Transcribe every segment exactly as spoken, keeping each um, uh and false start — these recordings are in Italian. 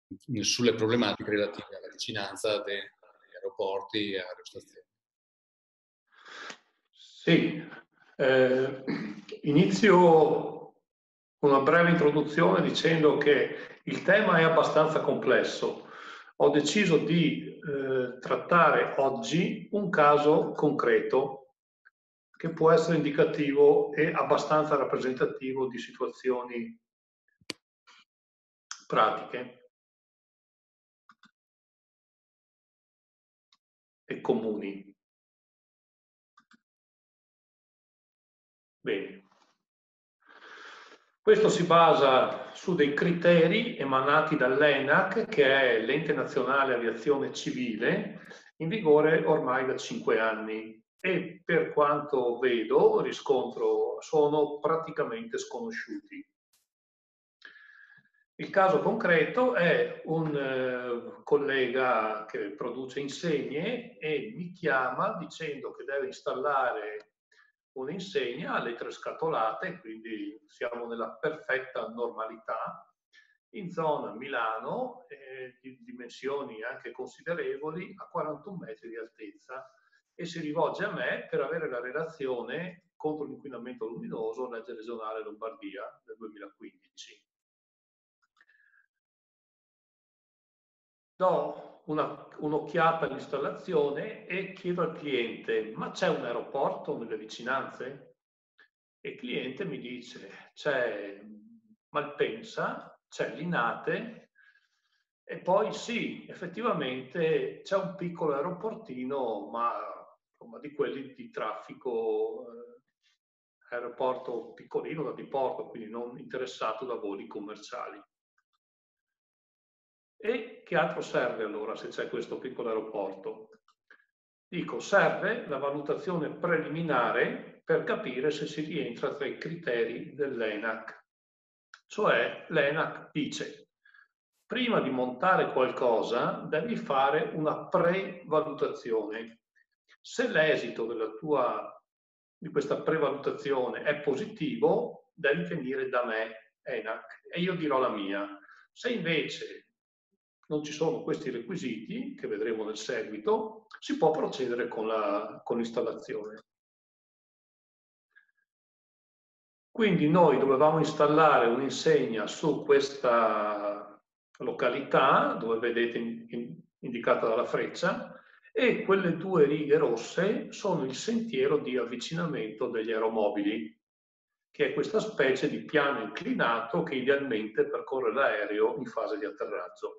sulle problematiche relative alla vicinanza degli aeroporti e aerostazioni. Sì, eh, inizio una breve introduzione dicendo che il tema è abbastanza complesso. Ho deciso di eh, trattare oggi un caso concreto che può essere indicativo e abbastanza rappresentativo di situazioni pratiche e comuni. Bene. Questo si basa su dei criteri emanati dall'E N A C, che è l'Ente Nazionale Aviazione Civile, in vigore ormai da cinque anni e per quanto vedo, riscontro, sono praticamente sconosciuti. Il caso concreto è un eh, collega che produce insegne e mi chiama dicendo che deve installare un'insegna a lettere scatolate, quindi siamo nella perfetta normalità, in zona Milano, eh, di dimensioni anche considerevoli, a quarantuno metri di altezza, e si rivolge a me per avere la relazione contro l'inquinamento luminoso, legge regionale Lombardia del duemilaquindici. Do un'occhiata all'installazione e chiedo al cliente: ma c'è un aeroporto nelle vicinanze? E il cliente mi dice: c'è Malpensa, c'è Linate e poi sì, effettivamente c'è un piccolo aeroportino, ma insomma, di quelli di traffico, eh, aeroporto piccolino da diporto, quindi non interessato da voli commerciali. E che altro serve allora se c'è questo piccolo aeroporto? Dico, serve la valutazione preliminare per capire se si rientra tra i criteri dell'E N A C. Cioè l'E N A C dice, prima di montare qualcosa devi fare una pre-valutazione. Se l'esito della tua, di questa pre-valutazione è positivo, devi venire da me, E N A C, e io dirò la mia. Se invece non ci sono questi requisiti, che vedremo nel seguito, si può procedere con la, con l'installazione. Quindi noi dovevamo installare un'insegna su questa località, dove vedete in, in, indicata dalla freccia, e quelle due righe rosse sono il sentiero di avvicinamento degli aeromobili, che è questa specie di piano inclinato che idealmente percorre l'aereo in fase di atterraggio.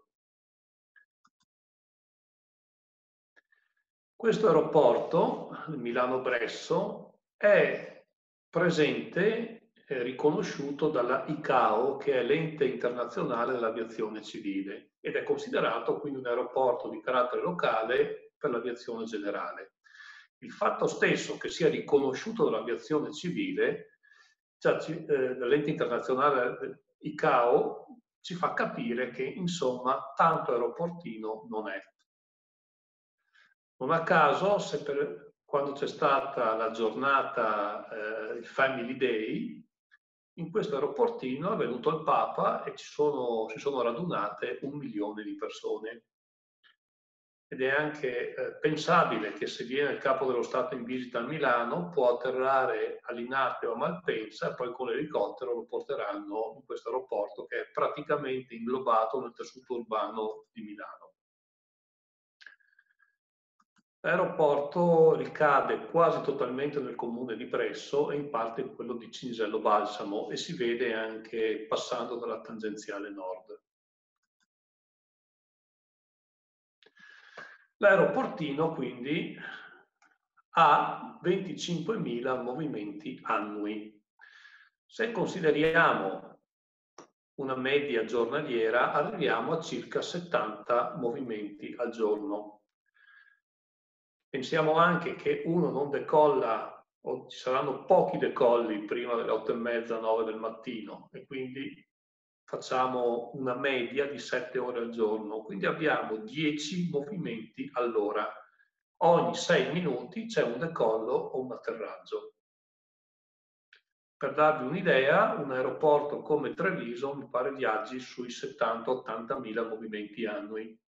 Questo aeroporto, Milano-Bresso, è presente, eh, riconosciuto dalla I C A O, che è l'ente internazionale dell'aviazione civile, ed è considerato quindi un aeroporto di carattere locale per l'aviazione generale. Il fatto stesso che sia riconosciuto dall'aviazione civile, cioè, eh, dall'ente internazionale I C A O, ci fa capire che insomma tanto aeroportino non è. Non a caso, se per, quando c'è stata la giornata, eh, il Family Day, in questo aeroportino è venuto il Papa e ci sono, si sono radunate un milione di persone. Ed è anche eh, pensabile che se viene il Capo dello Stato in visita a Milano può atterrare a Linate o a Malpensa e poi con l'elicottero lo porteranno in questo aeroporto che è praticamente inglobato nel tessuto urbano di Milano. L'aeroporto ricade quasi totalmente nel comune di Bresso e in parte in quello di Cinisello Balsamo e si vede anche passando dalla tangenziale nord. L'aeroportino quindi ha venticinquemila movimenti annui. Se consideriamo una media giornaliera arriviamo a circa settanta movimenti al giorno. Pensiamo anche che uno non decolla, o ci saranno pochi decolli prima delle otto e mezza, nove del mattino, e quindi facciamo una media di sette ore al giorno. Quindi abbiamo dieci movimenti all'ora. Ogni sei minuti c'è un decollo o un atterraggio. per darvi un'idea, un aeroporto come Treviso mi pare viaggi sui settanta ottanta mila movimenti annui.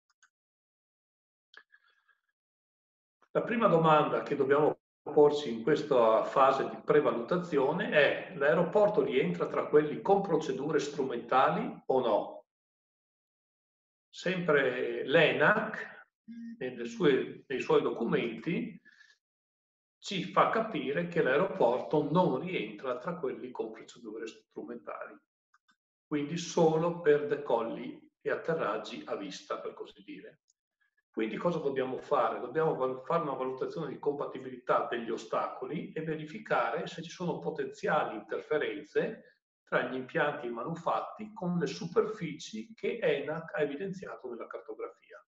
La prima domanda che dobbiamo porci in questa fase di prevalutazione è: l'aeroporto rientra tra quelli con procedure strumentali o no? Sempre l'ENAC, nei suoi, nei suoi documenti, ci fa capire che l'aeroporto non rientra tra quelli con procedure strumentali, quindi solo per decolli e atterraggi a vista, per così dire. Quindi cosa dobbiamo fare? Dobbiamo fare una valutazione di compatibilità degli ostacoli e verificare se ci sono potenziali interferenze tra gli impianti e i manufatti con le superfici che ENAC ha evidenziato nella cartografia.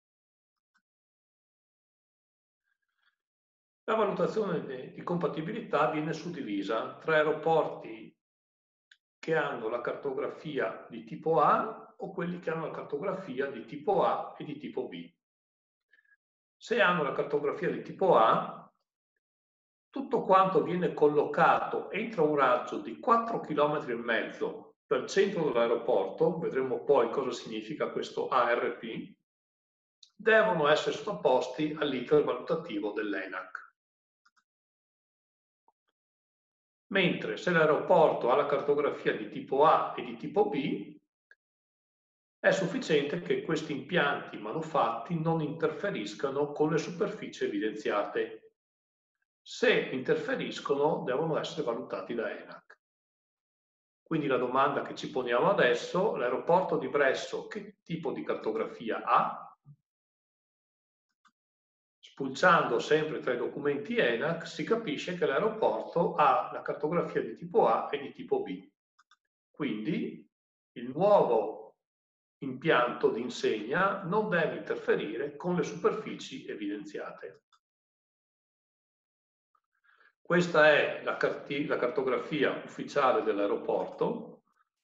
La valutazione di compatibilità viene suddivisa tra aeroporti che hanno la cartografia di tipo A o quelli che hanno la cartografia di tipo A e di tipo B. Se hanno la cartografia di tipo A, tutto quanto viene collocato entro un raggio di quattro chilometri e mezzo dal centro dell'aeroporto, vedremo poi cosa significa questo A R P, devono essere sottoposti all'iter valutativo dell'ENAC. Mentre se l'aeroporto ha la cartografia di tipo A e di tipo B, è sufficiente che questi impianti manufatti non interferiscano con le superfici evidenziate. Se interferiscono, devono essere valutati da ENAC. Quindi la domanda che ci poniamo adesso: l'aeroporto di Bresso che tipo di cartografia ha? Spulciando sempre tra i documenti ENAC si capisce che l'aeroporto ha la cartografia di tipo A e di tipo B. Quindi il nuovo impianto di insegna non deve interferire con le superfici evidenziate. Questa è la, la cartografia ufficiale dell'aeroporto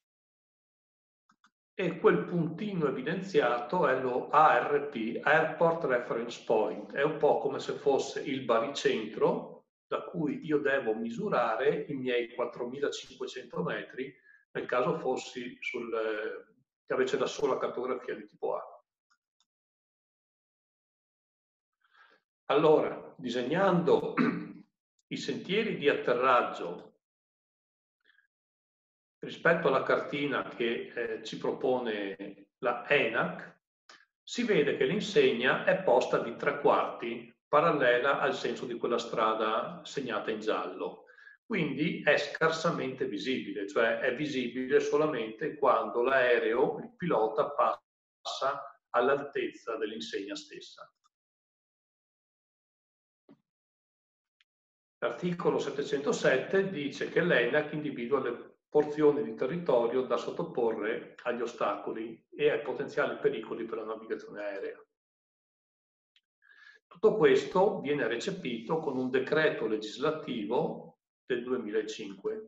e quel puntino evidenziato è lo A R P, Airport Reference Point. È un po' come se fosse il baricentro da cui io devo misurare i miei quattromilacinquecento metri nel caso fossi sul che avesse la sola cartografia di tipo A. Allora, disegnando i sentieri di atterraggio rispetto alla cartina che eh, ci propone la ENAC, si vede che l'insegna è posta di tre quarti, parallela al senso di quella strada segnata in giallo. Quindi è scarsamente visibile, cioè è visibile solamente quando l'aereo, il pilota, passa all'altezza dell'insegna stessa. L'articolo settecentosette dice che l'ENAC individua le porzioni di territorio da sottoporre agli ostacoli e ai potenziali pericoli per la navigazione aerea. Tutto questo viene recepito con un decreto legislativo del duemilacinque.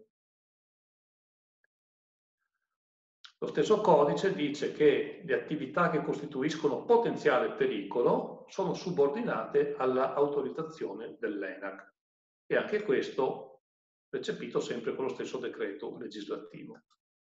Lo stesso codice dice che le attività che costituiscono potenziale pericolo sono subordinate all'autorizzazione dell'ENAC. E anche questo recepito sempre con lo stesso decreto legislativo.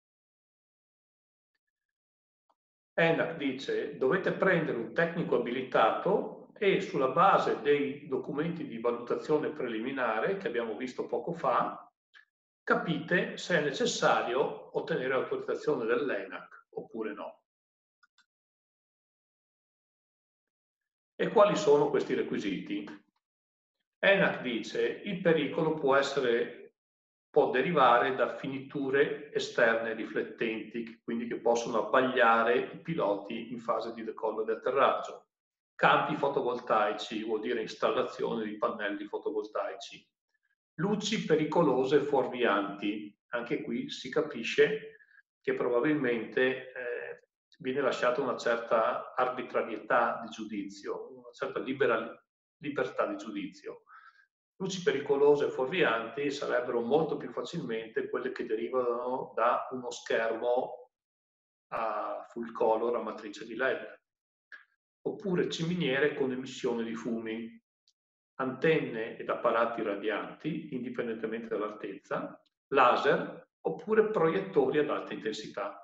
ENAC dice: dovete prendere un tecnico abilitato e sulla base dei documenti di valutazione preliminare che abbiamo visto poco fa, capite se è necessario ottenere l'autorizzazione dell'ENAC oppure no. E quali sono questi requisiti? ENAC dice: il pericolo può essere, può derivare da finiture esterne riflettenti, quindi che possono abbagliare i piloti in fase di decollo e di atterraggio. Campi fotovoltaici, vuol dire installazione di pannelli fotovoltaici. Luci pericolose fuorvianti, anche qui si capisce che probabilmente eh, viene lasciata una certa arbitrarietà di giudizio, una certa libera, libertà di giudizio. Luci pericolose e fuorvianti sarebbero molto più facilmente quelle che derivano da uno schermo a full color a matrice di L E D, oppure ciminiere con emissione di fumi, antenne ed apparati radianti, indipendentemente dall'altezza, laser oppure proiettori ad alta intensità.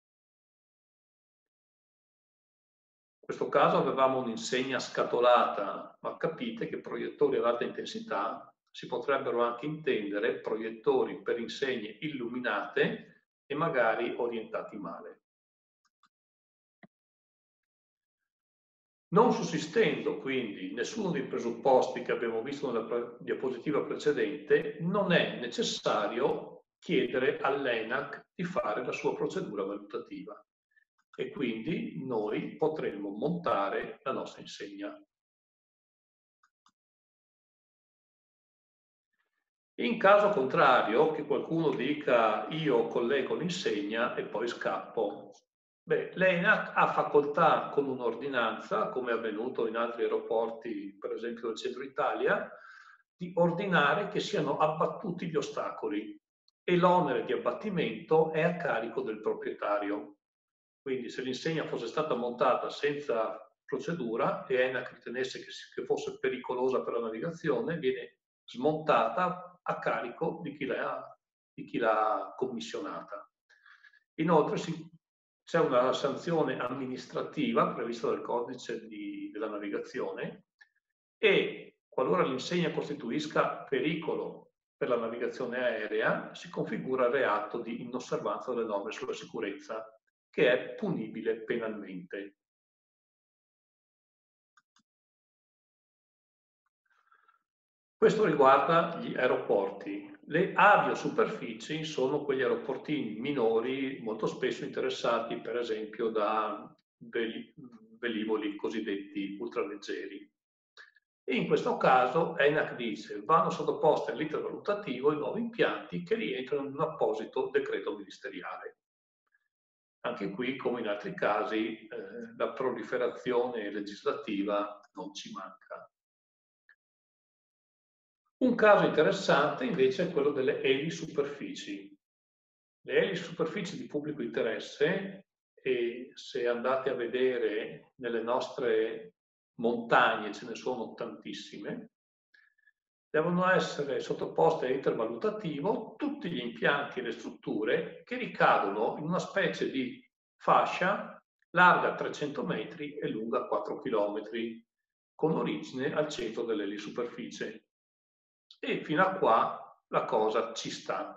In questo caso avevamo un'insegna scatolata, ma capite che proiettori ad alta intensità si potrebbero anche intendere proiettori per insegne illuminate e magari orientati male. Non sussistendo quindi nessuno dei presupposti che abbiamo visto nella diapositiva precedente, non è necessario chiedere all'ENAC di fare la sua procedura valutativa e quindi noi potremo montare la nostra insegna. In caso contrario, che qualcuno dica io collego l'insegna e poi scappo, beh, l'ENAC ha facoltà con un'ordinanza, come è avvenuto in altri aeroporti, per esempio del centro Italia, di ordinare che siano abbattuti gli ostacoli e l'onere di abbattimento è a carico del proprietario. Quindi se l'insegna fosse stata montata senza procedura e ENAC ritenesse che, che fosse pericolosa per la navigazione, viene smontata a carico di chi l'ha, di chi l'ha commissionata. Inoltre c'è una sanzione amministrativa prevista dal codice di, della navigazione e qualora l'insegna costituisca pericolo per la navigazione aerea si configura il reato di inosservanza delle norme sulla sicurezza, che è punibile penalmente. Questo riguarda gli aeroporti. Le aviosuperfici sono quegli aeroportini minori molto spesso interessati per esempio da velivoli cosiddetti ultraleggeri. E in questo caso ENAC dice vanno sottoposti all'iter valutativo i nuovi impianti che rientrano in un apposito decreto ministeriale. Anche qui, come in altri casi, eh, la proliferazione legislativa non ci manca. Un caso interessante invece è quello delle elisuperfici. Le elisuperfici di pubblico interesse, e se andate a vedere nelle nostre montagne ce ne sono tantissime, devono essere sottoposte a iter valutativo tutti gli impianti e le strutture che ricadono in una specie di fascia larga trecento metri e lunga quattro chilometri, con origine al centro dell'elisuperficie. E fino a qua la cosa ci sta.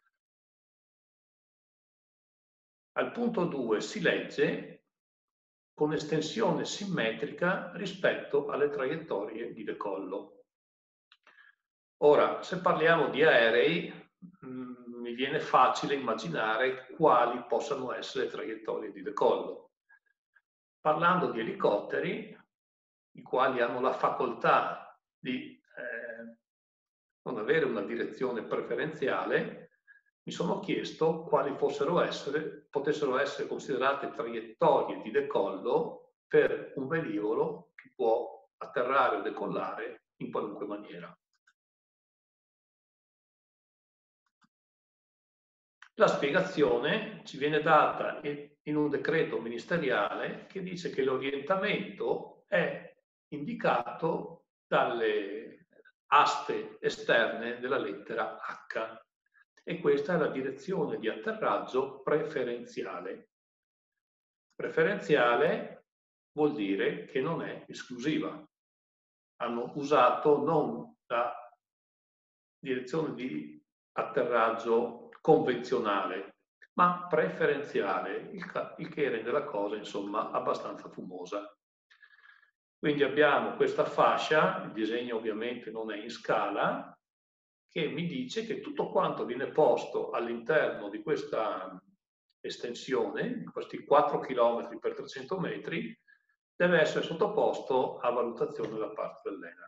Al punto due si legge con estensione simmetrica rispetto alle traiettorie di decollo. Ora, se parliamo di aerei, mh, mi viene facile immaginare quali possano essere le traiettorie di decollo. Parlando di elicotteri, i quali hanno la facoltà di eh, non avere una direzione preferenziale, mi sono chiesto quali fossero essere, potessero essere considerate traiettorie di decollo per un velivolo che può atterrare o decollare in qualunque maniera. La spiegazione ci viene data in un decreto ministeriale che dice che l'orientamento è indicato dalle aste esterne della lettera H e questa è la direzione di atterraggio preferenziale. Preferenziale vuol dire che non è esclusiva. Hanno usato non la direzione di atterraggio convenzionale, ma preferenziale, il, il che rende la cosa, insomma, abbastanza fumosa. Quindi abbiamo questa fascia, il disegno ovviamente non è in scala, che mi dice che tutto quanto viene posto all'interno di questa estensione, di questi quattro chilometri per trecento metri, deve essere sottoposto a valutazione da parte dell'ENAC.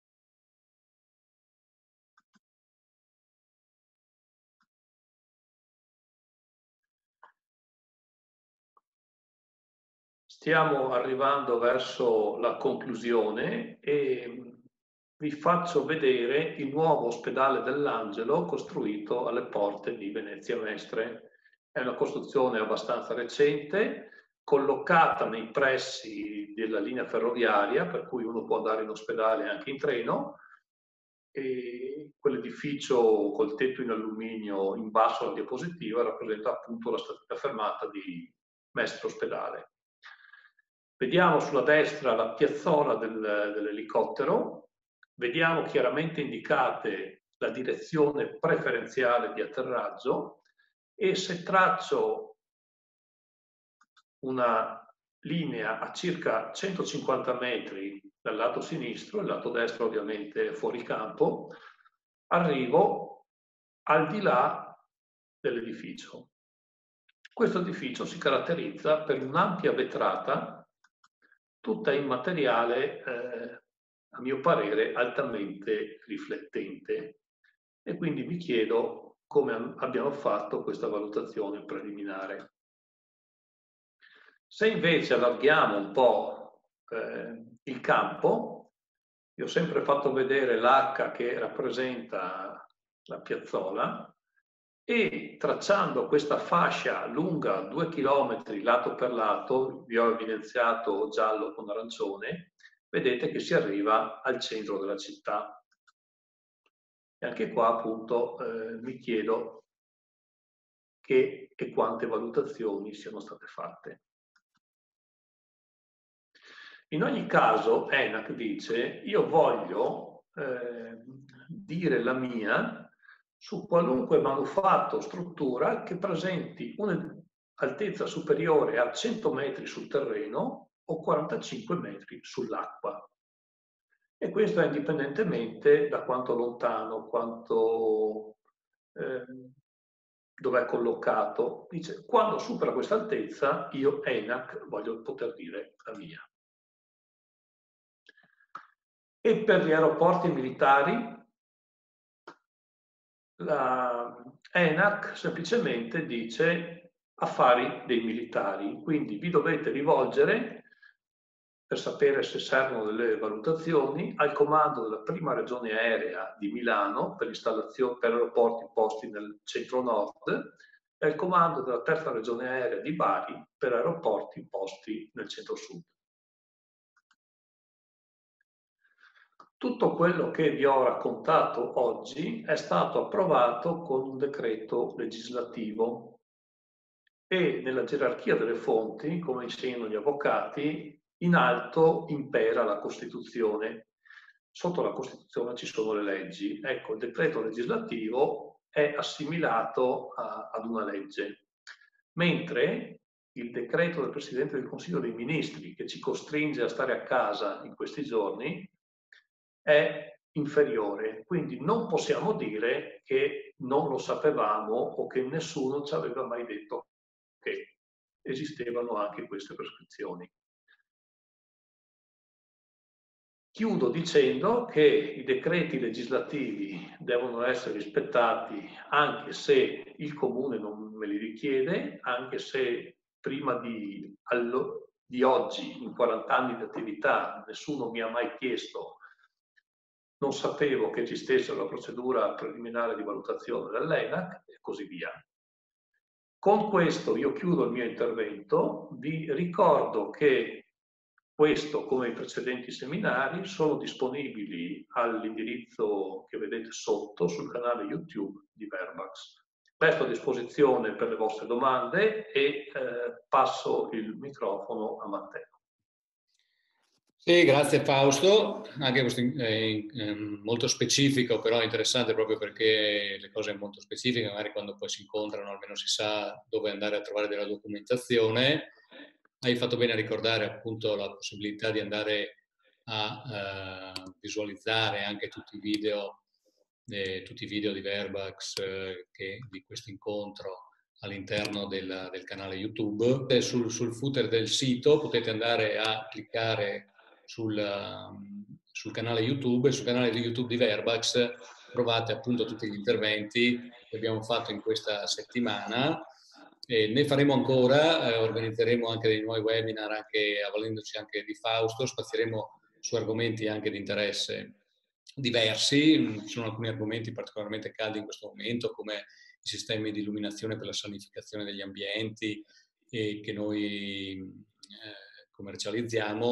Stiamo arrivando verso la conclusione e vi faccio vedere il nuovo ospedale dell'Angelo costruito alle porte di Venezia Mestre. È una costruzione abbastanza recente, collocata nei pressi della linea ferroviaria, per cui uno può andare in ospedale anche in treno, e quell'edificio col tetto in alluminio in basso alla diapositiva rappresenta appunto la, la fermata di Mestre Ospedale. Vediamo sulla destra la piazzola del, dell'elicottero, vediamo chiaramente indicate la direzione preferenziale di atterraggio e se traccio una linea a circa centocinquanta metri dal lato sinistro, il lato destro ovviamente fuori campo, arrivo al di là dell'edificio. Questo edificio si caratterizza per un'ampia vetrata, tutta in materiale, eh, a mio parere, altamente riflettente. E quindi mi chiedo come abbiamo fatto questa valutazione preliminare. Se invece allarghiamo un po' eh, il campo, io ho sempre fatto vedere l'H che rappresenta la piazzola e tracciando questa fascia lunga due chilometri lato per lato, vi ho evidenziato giallo con arancione, vedete che si arriva al centro della città. E anche qua appunto eh, mi chiedo che e quante valutazioni siano state fatte. In ogni caso, ENAC dice, io voglio eh, dire la mia su qualunque manufatto o struttura che presenti un'altezza superiore a cento metri sul terreno o quarantacinque metri sull'acqua. E questo è indipendentemente da quanto lontano, quanto, eh, dove è collocato. Dice, quando supera questa altezza, io ENAC voglio poter dire la mia. E per gli aeroporti militari, la ENAC semplicemente dice affari dei militari, quindi vi dovete rivolgere, per sapere se servono delle valutazioni, al comando della prima regione aerea di Milano per installazione per aeroporti posti nel centro-nord e al comando della terza regione aerea di Bari per aeroporti posti nel centro-sud. Tutto quello che vi ho raccontato oggi è stato approvato con un decreto legislativo e nella gerarchia delle fonti, come insegnano gli avvocati, in alto impera la Costituzione. Sotto la Costituzione ci sono le leggi. Ecco, il decreto legislativo è assimilato a, ad una legge, mentre il decreto del Presidente del Consiglio dei Ministri, che ci costringe a stare a casa in questi giorni, è inferiore, quindi non possiamo dire che non lo sapevamo o che nessuno ci aveva mai detto che esistevano anche queste prescrizioni. Chiudo dicendo che i decreti legislativi devono essere rispettati anche se il Comune non me li richiede, anche se prima di, di oggi, in quaranta anni di attività, nessuno mi ha mai chiesto. Non sapevo che esistesse la procedura preliminare di valutazione dell'ENAC e così via. Con questo io chiudo il mio intervento, vi ricordo che questo, come i precedenti seminari, sono disponibili all'indirizzo che vedete sotto sul canale YouTube di Verbax. Resto a disposizione per le vostre domande e eh, passo il microfono a Matteo. Sì, grazie Fausto, anche questo è molto specifico, però interessante proprio perché le cose molto specifiche, magari quando poi si incontrano almeno si sa dove andare a trovare della documentazione. Hai fatto bene a ricordare appunto la possibilità di andare a uh, visualizzare anche tutti i video, eh, tutti i video di Verbax eh, che, di questo incontro all'interno del, del canale YouTube. Sul, sul footer del sito potete andare a cliccare Sul, sul canale YouTube e sul canale di YouTube di Verbax trovate appunto tutti gli interventi che abbiamo fatto in questa settimana e ne faremo ancora, eh, organizzeremo anche dei nuovi webinar anche avvalendoci anche di Fausto, spazieremo su argomenti anche di interesse diversi, ci sono alcuni argomenti particolarmente caldi in questo momento come i sistemi di illuminazione per la sanificazione degli ambienti e che noi eh, commercializziamo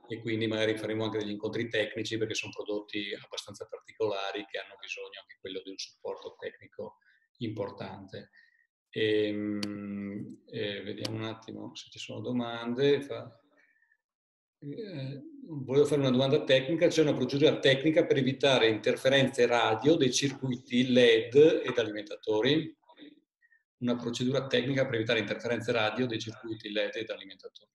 e quindi magari faremo anche degli incontri tecnici perché sono prodotti abbastanza particolari che hanno bisogno anche quello di un supporto tecnico importante. E, e vediamo un attimo se ci sono domande. Fa, eh, volevo fare una domanda tecnica. C'è una procedura tecnica per evitare interferenze radio dei circuiti L E D ed alimentatori? Una procedura tecnica per evitare interferenze radio dei circuiti L E D ed alimentatori.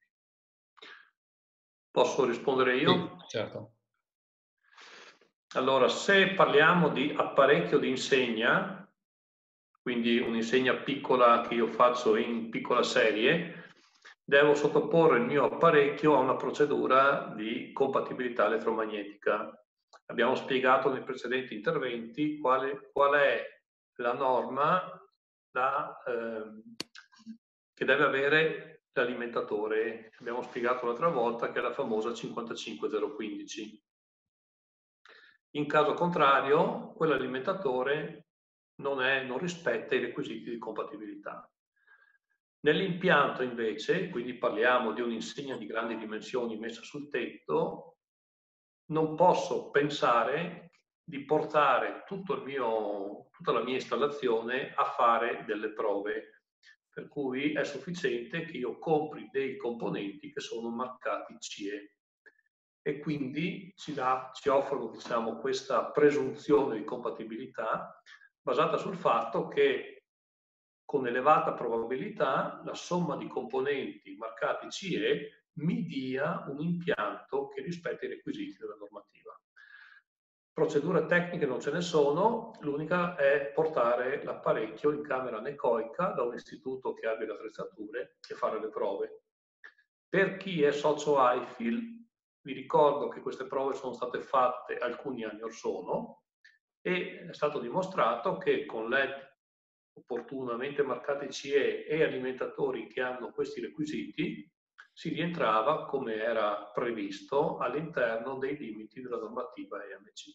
Posso rispondere io? Sì, certo. Allora, se parliamo di apparecchio di insegna, quindi un'insegna piccola che io faccio in piccola serie, devo sottoporre il mio apparecchio a una procedura di compatibilità elettromagnetica. Abbiamo spiegato nei precedenti interventi quale, qual è la norma da, eh, che deve avere l'alimentatore. Abbiamo spiegato l'altra volta che è la famosa cinquantacinque zero quindici. In caso contrario, quell'alimentatore non, è, non rispetta i requisiti di compatibilità. Nell'impianto invece, quindi parliamo di un'insegna di grandi dimensioni messa sul tetto, non posso pensare di portare tutto il mio, tutta la mia installazione a fare delle prove, per cui è sufficiente che io compri dei componenti che sono marcati C E e quindi ci, dà, ci offrono, diciamo, questa presunzione di compatibilità basata sul fatto che con elevata probabilità la somma di componenti marcati C E mi dia un impianto che rispetta i requisiti della normativa. Procedure tecniche non ce ne sono, l'unica è portare l'apparecchio in camera anecoica da un istituto che abbia le attrezzature e fare le prove. Per chi è socio I F I L, vi ricordo che queste prove sono state fatte alcuni anni or sono e è stato dimostrato che con L E D opportunamente marcati C E e alimentatori che hanno questi requisiti si rientrava, come era previsto, all'interno dei limiti della normativa E M C.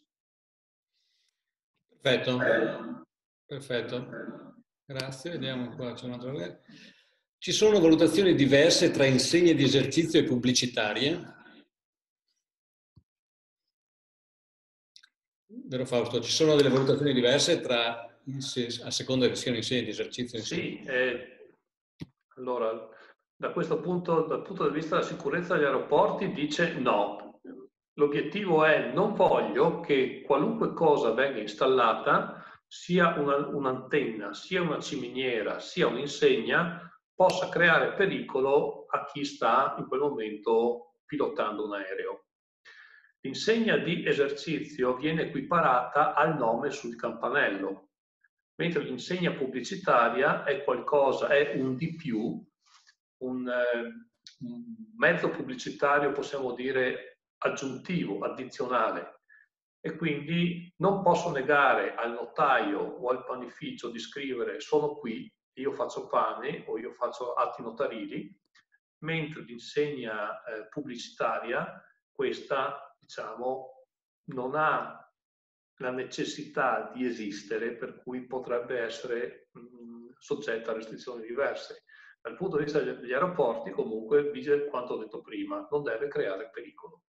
Perfetto, perfetto. Grazie, vediamo qua, c'è un'altra. Ci sono valutazioni diverse tra insegne di esercizio e pubblicitarie? Vero Fausto? Ci sono delle valutazioni diverse tra, a seconda che siano insegne di esercizio? Sì, eh, allora, da questo punto, dal punto di vista della sicurezza degli aeroporti, dice no. L'obiettivo è non voglio che qualunque cosa venga installata, sia una, un'antenna, sia una ciminiera, sia un'insegna, possa creare pericolo a chi sta in quel momento pilotando un aereo. L'insegna di esercizio viene equiparata al nome sul campanello, mentre l'insegna pubblicitaria è qualcosa, è un di più, un, eh, un mezzo pubblicitario, possiamo dire, aggiuntivo, addizionale. E quindi non posso negare al notaio o al panificio di scrivere sono qui, io faccio pane o io faccio atti notarili, mentre l'insegna eh, pubblicitaria, questa, diciamo, non ha la necessità di esistere, per cui potrebbe essere mh, soggetta a restrizioni diverse. Dal punto di vista degli aeroporti, comunque, vige quanto ho detto prima, non deve creare pericolo.